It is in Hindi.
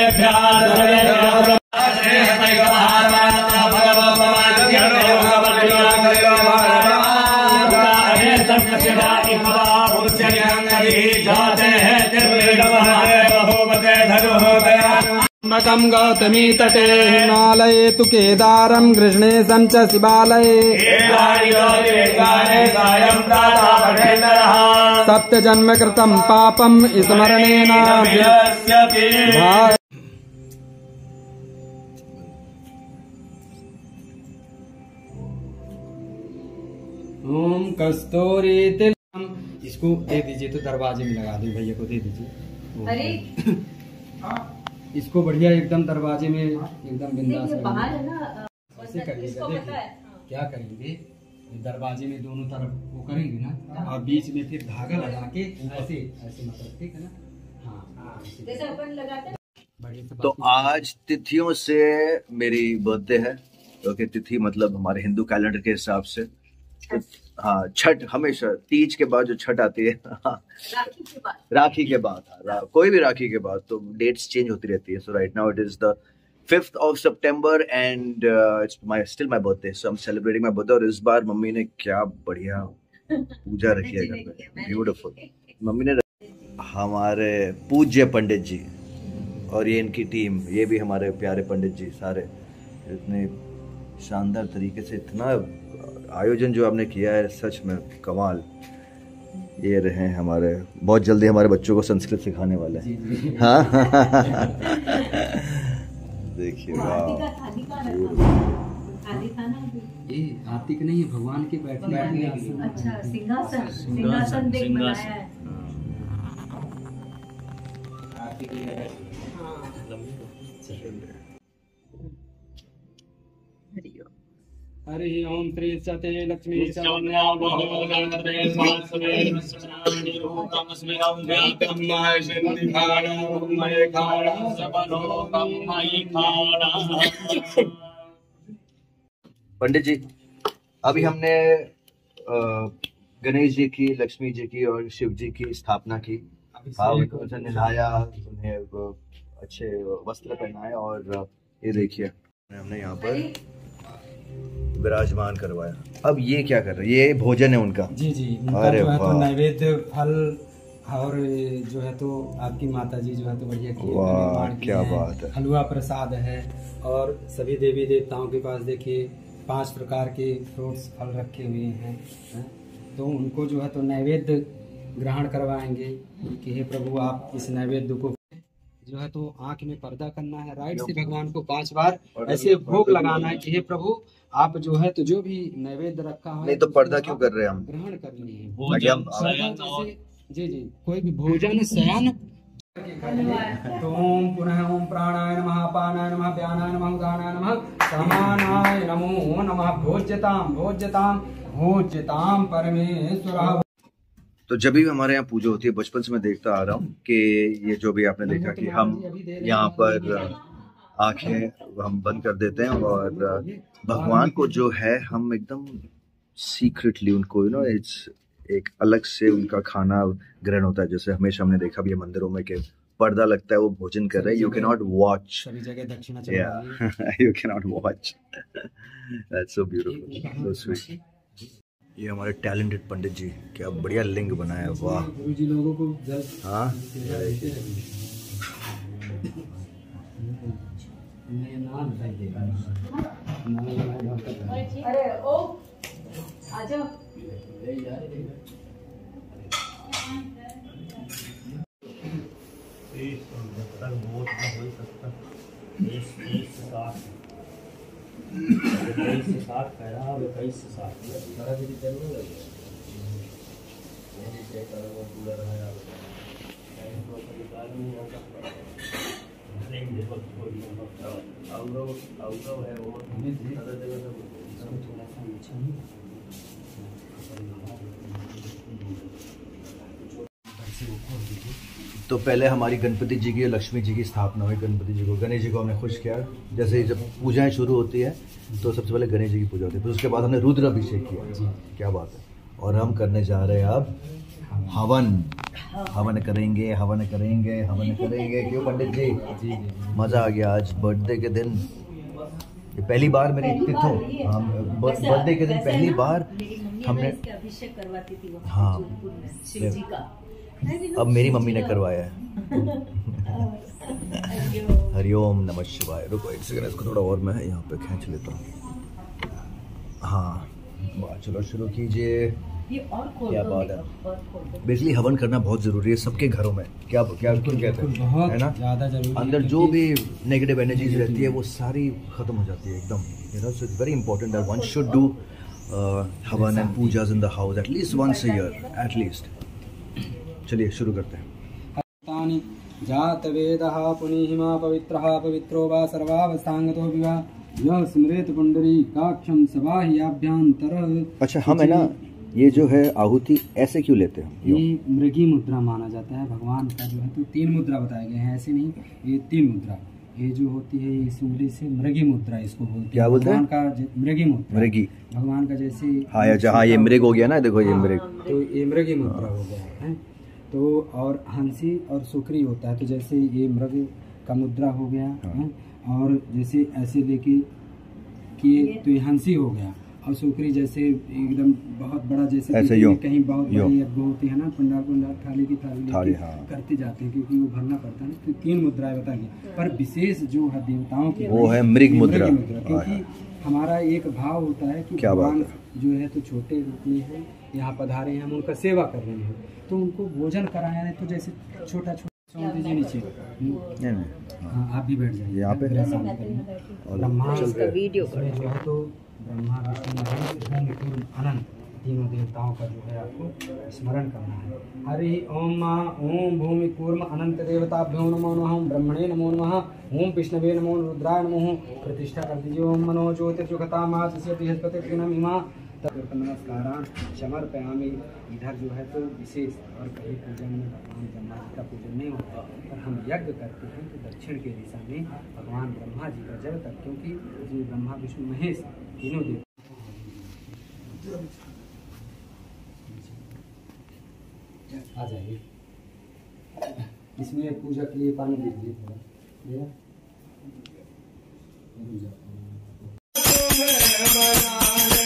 मकं गौतमी तटे हिमालये तु केदारं कृष्णेशं च शिवालये सप्तजन्म कृतं पापं स्मरणेन ओम कस्तूरी तिलकम। इसको दे दीजिए, तो दरवाजे में लगा दो, भैया को दे दीजिए। अरे इसको बढ़िया एकदम दरवाजे में एकदम बिंदास बाहर है ना। ऐसे करिएगा, देखिए क्या करेंगे, दरवाजे में दोनों तरफ वो करेंगे ना, और बीच में फिर धागा लगा के ऐसे ऐसे, मतलब ठीक है ना। हाँ जैसे अपन लगाते हैं। तो आज तिथियों से मेरी बर्थडे है। ओके, तिथि मतलब हमारे हिंदू कैलेंडर के हिसाब से। हाँ, छठ हमेशा तीज के बाद जो छठ आती है, राखी के बाद कोई भी राखी के बाद तो डेट्स चेंज होती रहती है। So right now it is the 5th of September and it's still my birthday, so I'm celebrating my birthday। और इस बार मम्मी ने क्या बढ़िया पूजा रखी है घर पे, ब्यूटीफुल। मम्मी ने हमारे पूज्य पंडित जी और ये इनकी टीम, ये भी हमारे प्यारे पंडित जी, सारे इतने शानदार तरीके से, इतना आयोजन जो आपने किया है, सच में कमाल। ये रहे हमारे, बहुत जल्दी हमारे बच्चों को संस्कृत सिखाने वाले हैं। हाँ देखिए, ये हाथी का नहीं है, भगवान के बैठने के लिए। अच्छा, सिंहासन देख बनाया है। हरि ओम श्री सते लक्ष्मी पंडित जी, अभी हमने गणेश जी की, लक्ष्मी जी की और शिव जी की स्थापना की। उनको नहलाया, उन्हें अच्छे वस्त्र पहनाए, और ये देखिए हमने यहाँ पर विराजमान करवाया। अब ये क्या कर रहे हैं? ये भोजन है उनका। जी जी, अरे वाह, तो नैवेद्य फल, और जो है तो आपकी माता जी जो है तो बढ़िया वाह, क्या बात है। हलवा प्रसाद है, और सभी देवी देवताओं के पास देखिए 5 प्रकार के फ्रूट्स फल रखे हुए हैं। तो उनको जो है तो नैवेद्य ग्रहण करवाएंगे कि हे प्रभु, आप इस नैवेद्य को जो है तो आंख में पर्दा करना है, राइट से भगवान को 5 बार ऐसे भोग लगाना है कि हे प्रभु, आप जो है तो जो भी नैवेद्य रखा है। नहीं तो पर्दा क्यों कर रहे हैं हम? ग्रहण करनी है भोजन, जी जी, कोई भी भोजन शयन। तो ओम पुनः ओम प्राणाय नमः, अपानाय नमः, व्यानाय नमः, उदानाय नमः, समानाय नमो नमः। भोज्यताम भोज्यताम भोज्यताम परमेश्वरः। तो जब भी हमारे यहाँ पूजा होती है, बचपन से मैं देखता आ रहा हूँ कि ये जो भी आपने देखा कि हम यहाँ पर आंखें हम बंद कर देते हैं, और भगवान को जो है हम एकदम सीक्रेटली उनको इट्स एक अलग से उनका खाना ग्रहण होता है। जैसे हमेशा हमने देखा भी है मंदिरों में कि पर्दा लगता है, वो भोजन कर रहे हैं। यू कैन नॉट वॉच, सभी जगह दक्षिणा you can not watch. That's so beautiful, so sweet. ये हमारे टैलेंटेड पंडित जी, क्या बढ़िया लिंग बनाया है, वाह। गुरुजी लोगों को हाँ, अरे ओ आजा। तो पहले हमारी गणपति जी की और लक्ष्मी जी की स्थापना हुई। गणपति जी को, गणेश जी को हमने खुश किया। जैसे जब पूजाएं शुरू होती है तो सबसे पहले गणेश जी की पूजा होती है, फिर उसके बाद हमने रुद्र अभिषेक किया। क्या बात है। और हम करने जा रहे हैं अब हवन हवन करेंगे, हवन करेंगे, हवन करेंगे। क्यों पंडित जी? जी। मजा आ गया। आज बर्थडे के दिन ये पहली बार मेरी तिथों, बर्थडे के दिन पहली बार हमने अभिषेक करवाती थी वो हाँ जोधपुर में शिव जी का। अब मेरी मम्मी ने करवाया है। हरिओम नमः शिवाय। रुको एक सेकंड, इसको थोड़ा और मैं यहाँ पे खींच लेता हूँ। हाँ चलो शुरू कीजिए। ये और खोल क्या दो, बात है। और खोल दो। बेसिकली हवन करना बहुत जरूरी है सबके घरों में। क्या क्या क्यों कहते हैं, बहुत है ना? ज़्यादा जरूरी है, अंदर जो भी नेगेटिव एनर्जीज रहती है वो सारी खत्म हो जाती है एकदम। You know, so it's very important that one should do havan and pujas in the house at least once a year at least. चलिए शुरू करते हैं। तानि जात वेदः पुनीहिमा पवित्रः पवित्रो वा सर्वावस्थांगतो विवा यह स्मृत पुंडरीकाक्षं सबाह्याभ्यंतर। अच्छा, हम है ना ये जो है आहुति ऐसे क्यों लेते हैं? ये मृगी मुद्रा माना जाता है भगवान का जो है। तो 3 मुद्रा बताए गए हैं, ऐसे नहीं, ये 3 मुद्रा। ये जो होती है इस उंगली से मृगी मुद्रा इसको बोलते हैं। क्या बोलते हैं? भगवान का मृगी मुद्रा, मृगी भगवान का जैसे हाँ जहाँ ये मृग हो गया ना, देखो ये मृग। तो ये मृगी मुद्रा हो गया है। तो और हंसी और सुकरी होता है, तो जैसे ये मृग का मुद्रा हो गया है। और जैसे ऐसे लेके किए तो ये हंसी हो गया। और सुकरी जैसे एकदम बहुत बड़ा, जैसे ऐसे कहीं बहुत बड़ी यज्ञ होती है ना, पंडाल थाली की थाली हाँ। करते जाते हैं क्योंकि वो भरना पड़ता है। तो 3 मुद्राएं बताई, पर विशेष जो है देवताओं की वो है मृग मुद्रा। क्योंकि हमारा एक भाव होता है कि क्या बात भगवान जो है तो छोटे रूप में है, यहाँ पधारे हैं, हम उनका सेवा कर रहे हैं, तो उनको भोजन कराया है। तो जैसे छोटा छोटा दीजिए नीचे। हाँ, आप भी बैठ जाइए यहाँ पे। ब्रह्मा वीडियो जो है तो ब्रह्मा विष्णु महेश भूमि कूर्म अनंत तीनों देवताओं का जो है आपको स्मरण करना है। हरि ओम ओम भूमि कूर्म अनंत देवताभ्यो नमो नमः। ओम ब्रह्मणे नमो नमः। ओम विष्णवे नमो रुद्राय नमः। प्रतिष्ठा कर दीजिए। ओम मनो ज्योतिर्जुगतामास्य बृहस्पतिर्नमिमा तब नमस्कारान समर्पयामि। इधर जो है तो विशेष और कहीं पूजन में भगवान ब्रह्मा जी का पूजन नहीं होता, और हम यज्ञ करते हैं तो दक्षिण के दिशा में भगवान ब्रह्मा जी का जब तक, क्योंकि जो ब्रह्मा विष्णु महेश तीनों देव आ जाइए। इसमें पूजा के लिए पानी दीजिए थोड़ा।